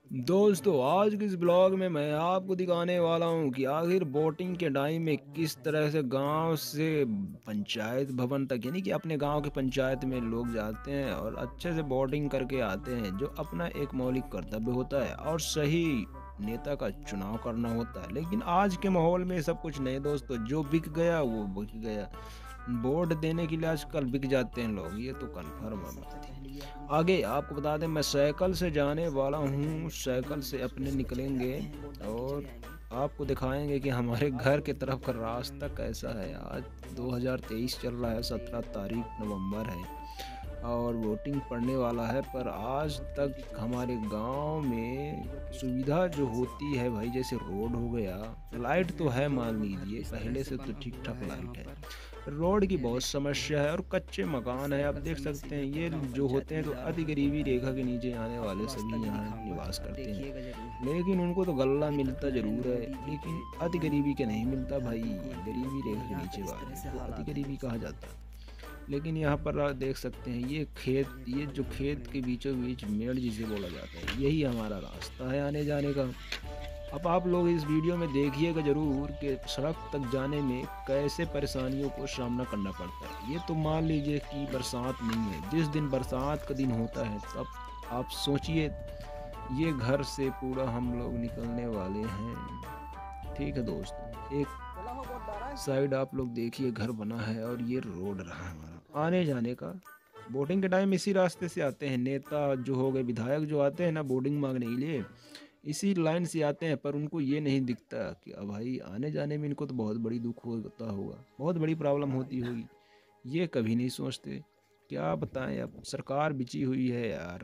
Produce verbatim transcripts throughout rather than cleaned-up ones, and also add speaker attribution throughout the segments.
Speaker 1: दोस्तों, आज के इस ब्लॉग में मैं आपको दिखाने वाला हूँ कि आखिर वोटिंग के टाइम में किस तरह से गांव से पंचायत भवन तक, यानी कि अपने गांव के पंचायत में लोग जाते हैं और अच्छे से वोटिंग करके आते हैं, जो अपना एक मौलिक कर्तव्य होता है और सही नेता का चुनाव करना होता है। लेकिन आज के माहौल में सब कुछ नहीं दोस्तों, जो बिक गया वो बिक गया। वोट देने के लिए आजकल बिक जाते हैं लोग, ये तो कन्फर्म है बात है। आगे आपको बता दें, मैं साइकिल से जाने वाला हूँ, साइकिल से अपने निकलेंगे और आपको दिखाएंगे कि हमारे घर की तरफ का रास्ता कैसा है। आज दो हज़ार तेईस चल रहा है, सत्रह तारीख नवंबर है और वोटिंग पड़ने वाला है। पर आज तक हमारे गांव में सुविधा जो होती है भाई, जैसे रोड हो गया, लाइट तो है, मान लीजिए पहले से तो ठीक ठाक लाइट है, रोड की बहुत समस्या है और कच्चे मकान है। आप देख सकते हैं ये जो होते हैं तो अति गरीबी रेखा के नीचे आने वाले सभी यहाँ निवास करते हैं, लेकिन उनको तो गल्ला मिलता जरूर है, लेकिन अति गरीबी के नहीं मिलता भाई। गरीबी रेखा के नीचे वाले को अति गरीबी कहा जाता है। लेकिन यहाँ पर आप देख सकते हैं ये खेत, ये जो खेत के बीचों बीच मेड़ जिसे बोला जाता है, यही हमारा रास्ता है आने जाने का। अब आप लोग इस वीडियो में देखिएगा जरूर कि सड़क तक जाने में कैसे परेशानियों को सामना करना पड़ता है। ये तो मान लीजिए कि बरसात नहीं है, जिस दिन बरसात का दिन होता है तब आप सोचिए, ये घर से पूरा हम लोग निकलने वाले हैं। ठीक है दोस्तों, एक साइड आप लोग देखिए घर बना है और ये रोड रहा है हमारा आने जाने का। वोटिंग के टाइम इसी रास्ते से आते हैं नेता जो हो गए, विधायक जो आते हैं ना वोटिंग मांगने के लिए, इसी लाइन से आते हैं। पर उनको ये नहीं दिखता कि अब भाई आने जाने में इनको तो बहुत बड़ी दुख होता होगा, बहुत बड़ी प्रॉब्लम होती होगी, ये कभी नहीं सोचते। क्या बताएं, अब सरकार बिची हुई है यार।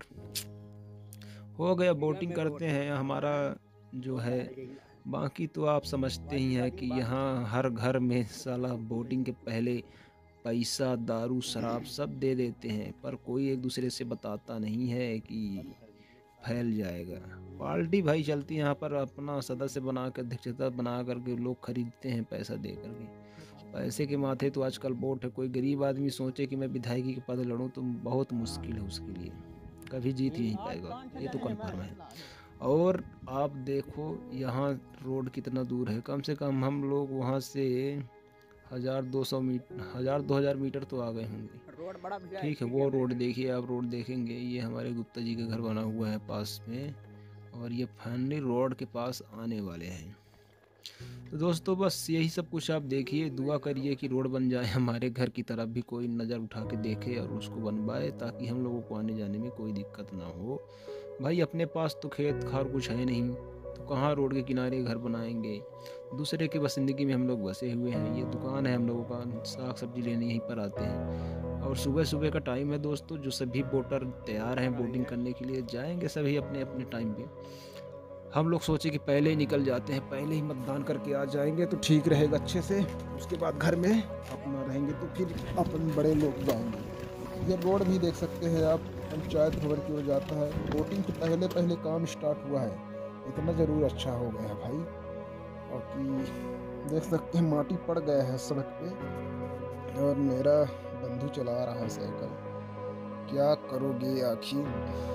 Speaker 1: हो गया वोटिंग करते हैं हमारा जो है, बाकी तो आप समझते ही हैं कि यहाँ हर घर में साला वोटिंग के पहले पैसा, दारू, शराब सब दे देते हैं, पर कोई एक दूसरे से बताता नहीं है कि फैल जाएगा। पार्टी भाई चलती है यहाँ पर, अपना सदस्य बना कर, अध्यक्षता बना करके लोग खरीदते हैं पैसा दे करके। पैसे के माथे तो आजकल वोट है। कोई गरीब आदमी सोचे कि मैं विधायकी के पद लड़ूं तो बहुत मुश्किल है उसके लिए, कभी जीत ही नहीं पाएगा, ये तो कन्फर्म है। और आप देखो यहाँ रोड कितना दूर है, कम से कम हम लोग वहाँ से हजार दो सौ मीटर, हजार दो हजार मीटर तो आ गए होंगे। ठीक है, वो रोड देखिए, आप रोड देखेंगे, ये हमारे गुप्ता जी का घर बना हुआ है पास में और ये फाइनली रोड के पास आने वाले हैं। तो दोस्तों बस यही सब कुछ आप देखिए, दुआ करिए कि रोड बन जाए, हमारे घर की तरफ भी कोई नज़र उठा के देखे और उसको बनवाए, ताकि हम लोगों को आने जाने में कोई दिक्कत ना हो। भाई अपने पास तो खेत खार कुछ है नहीं, तो कहाँ रोड के किनारे घर बनाएंगे। दूसरे के बसिंदगी में हम लोग बसे हुए हैं, ये दुकान है हम लोगों का, साग सब्जी लेने यहीं पर आते हैं। और सुबह सुबह का टाइम है दोस्तों, जो सभी वोटर तैयार हैं वोटिंग करने के लिए, जाएंगे सभी अपने अपने टाइम पे। हम लोग सोचे कि पहले ही निकल जाते हैं, पहले ही मतदान करके आ जाएंगे तो ठीक रहेगा अच्छे से, उसके बाद घर में अपना रहेंगे तो फिर अपन बड़े लोग जाएंगे। ये रोड भी देख सकते हैं आप, पंचायत भवन की ओर जाता है। वोटिंग के पहले पहले काम स्टार्ट हुआ है, इतना ज़रूर अच्छा हो गया है भाई। और कि देख सकते हैं माटी पड़ गया है सड़क पे और मेरा बंधु चला रहा है साइकिल। क्या करोगे आखिर,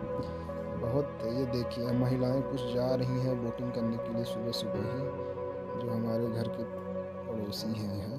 Speaker 1: बहुत। ये देखिए महिलाएं कुछ जा रही हैं वोटिंग करने के लिए सुबह सुबह ही, जो हमारे घर के पड़ोसी हैं यहाँ।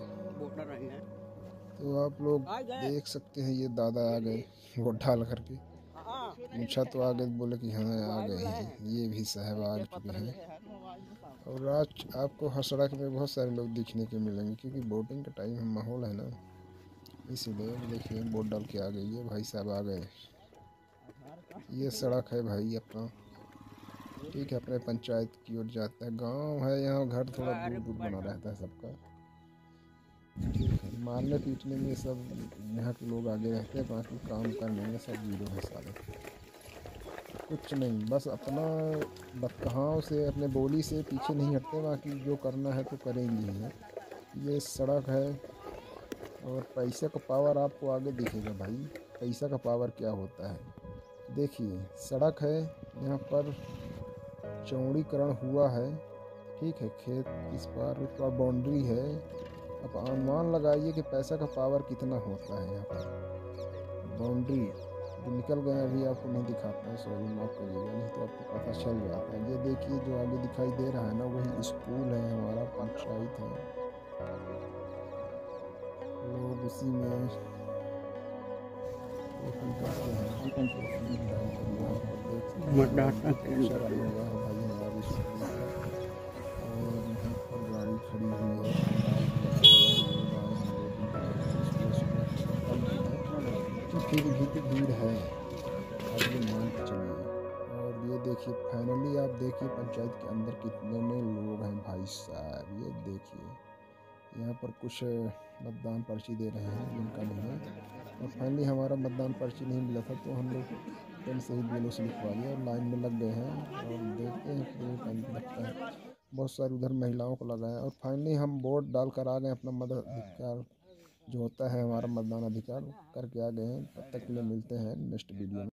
Speaker 1: तो आप लोग देख सकते हैं ये दादा आ गए वोट डाल करके, पूछा तो आ गए, बोले कि हाँ आ गए हैं, ये भी साहब आ चुके हैं। और आज आपको हर सड़क में बहुत सारे लोग दिखने के मिलेंगे, क्योंकि वोटिंग का टाइम माहौल है ना, इसीलिए। देखिए वोट डाल के आ गई है भाई साहब, आ गए। ये सड़क है भाई अपना, ठीक है, अपने पंचायत की ओर जाता है। गांव है यहाँ, घर थोड़ा दूर दूर बना रहता है सबका, ठीक है। मारने पीटने में सब यहाँ के लोग आगे रहते हैं, बाकी काम करने में सब जीरो है सारे, कुछ नहीं, बस अपना बदकहाव से, अपने बोली से पीछे नहीं हटते, बाकी जो करना है तो करेंगे ही। ये सड़क है और पैसे का पावर आपको आगे दिखेगा भाई, पैसा का पावर क्या होता है। देखिए सड़क है यहाँ पर, चौड़ीकरण हुआ है, ठीक है, खेत इस पार उस पार बाउंड्री है। अब अनुमान लगाइए कि पैसा का पावर कितना होता है यहाँ पर। बाउंड्री जो निकल गए अभी आपको नहीं दिखाता है, सॉरी माफ करिएगा, नहीं तो आपको पता
Speaker 2: पता चल जाता है। ये देखिए जो आगे दिखाई दे रहा है ना, वही स्कूल है, हमारा पंचायत है। लोग उसी में वोटिंग करते हैं। वोटिंग के टाइम पर यहाँ पर देख सकते हैं आप,
Speaker 3: मतदाता
Speaker 2: ये पोस्टर
Speaker 3: केंद्र है।
Speaker 2: लगा है भाई हमारे स्कूल का। और यहाँ पर गाड़ी खड़ी हुई है, पंडाल भी लगा हुआ है, लोग आए हैं वोटिंग करने के लिए। सुबह सुबह थोड़ा कम भी है, लेकिन फिर भी तो भीड़ है, आप ये मान के चलिए। और ये देखिए फाइनली आप देखिए पंचायत के अंदर कितने ने लोग हैं भाई साहब, ये देखिए। यहाँ पर कुछ मतदान पर्ची दे रहे हैं जिनका नहीं है। और फाइनली हमारा मतदान पर्ची नहीं मिला था, तो हम लोग पेन से ही बीएलओ से लिखवा लिया और लाइन में लग गए हैं और देखते हैं कितने टाइम लगता है। बहुत सारी उधर महिलाओं को लगा है और फाइनली हम वोट डाल कर आ गए, अपना मताधिकार जो होता है हमारा मतदान अधिकार करके आ गए हैं। तब तक के लिए मिलते हैं नेक्स्ट वीडियो में।